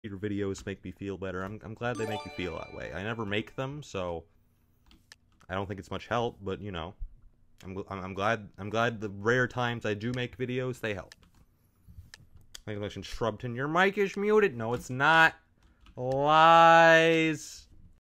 your videos make me feel better. I'm glad they make you feel that way. I never make them, so I don't think it's much help, but you know, I'm glad the rare times I do make videos, they help. Congratulations, Shrubton. Your mic is muted. No, it's not. Lies.